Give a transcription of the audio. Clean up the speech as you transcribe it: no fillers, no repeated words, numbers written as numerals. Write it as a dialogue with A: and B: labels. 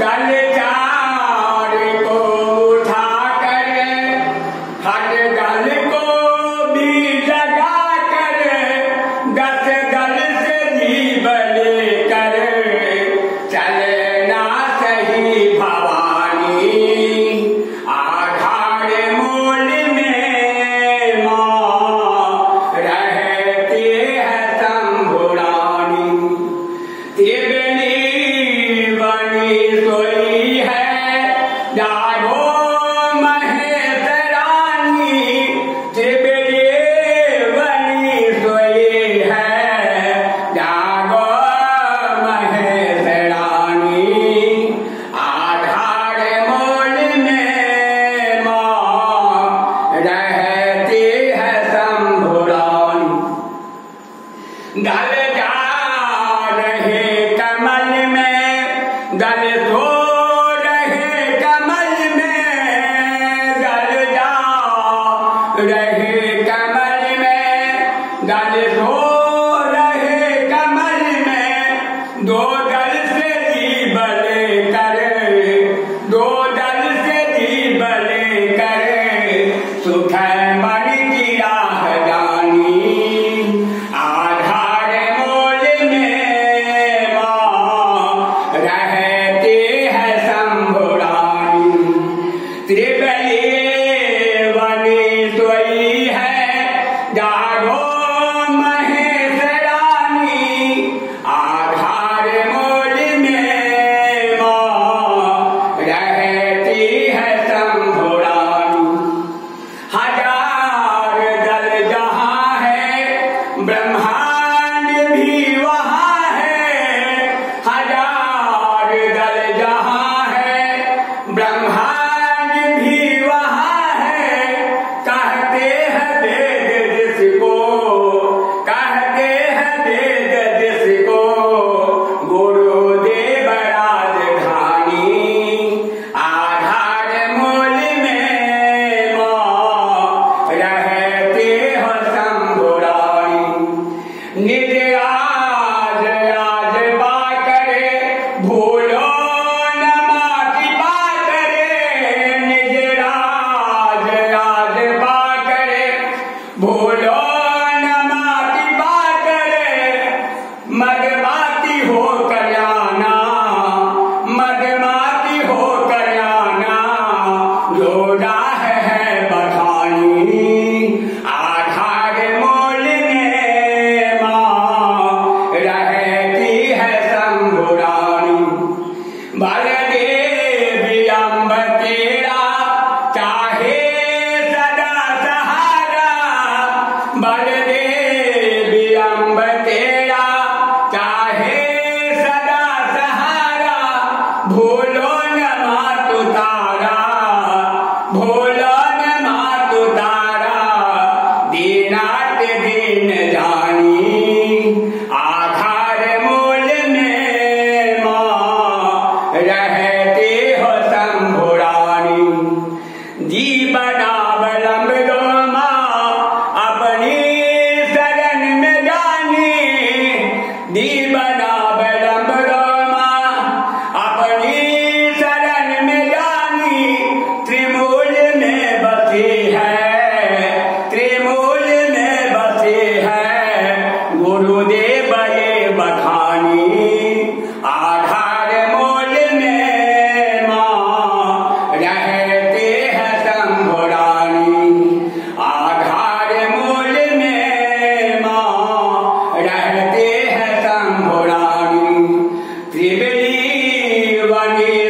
A: गल चार को उठा कर हर गल को भी लगा कर दस गल से जीव लेकर चलना सही भवानी आधार मूल में माँ रहती है शंभुरानी त्रिवेणी बनी सोई है जागो महेश रानी त्रिवेणी बनी सोई है जागो महेश रानी आधार मूल में माँ रहती है शंभुरानी गल जा रहे कमल में गल सो रहे कमल में गल जा रहे कमल में गल सो रहे कमल में दो दल से जीव लेकर दो दल से जीव लेकर सुख मणि की राह जानी आधार मूल में माँ रहती है शंभुरानी त्रिवेणी बनी सोई है जागो महेश रानी आधार मूल में माँ रहती है शंभुरानी हजार दल जहाँ है ब्रह्मांड भी वहाँ है हजार दल जहाँ है ब्रह्मांड भी वहाँ है कहते हैं वेद जिसको कहते हैं वेद जिसको गुरुदेव राजधानी आधार मूल में माँ रहते हो शंभुरानी निज आज आज पाकरे भूलो न माँ की पाकरे निज आज आज पाकरे भूलो न माँ की पाकरे मदमाती हो कल्याणा मदमाती हो कल्याणा जोड़ा है बखानी आधार मूल में माँ रहती है शंभुरानी बलदेव अम्ब तेरा चाहे सदा सहारा बलदेव अम्ब तेरा चाहे सदा सहारा भूलो न मातु तारा भूलो न मातु तारा दीनात दीन जानी आधार मूल में माँ रहती हो शंभुरानी जीवनावलंब दो माँ अपनी शरण में जानी जीवनावलंब दो माँ अपनी शरण में जानी त्रिमूल में बसी है त्रिमूल में बसी है गुरुदेव ये बखानी आधार मूल में माँ रहते हैं शंभुरानी आधार मूल में माँ रहते हैं शंभुरानी त्रिवेणी बनी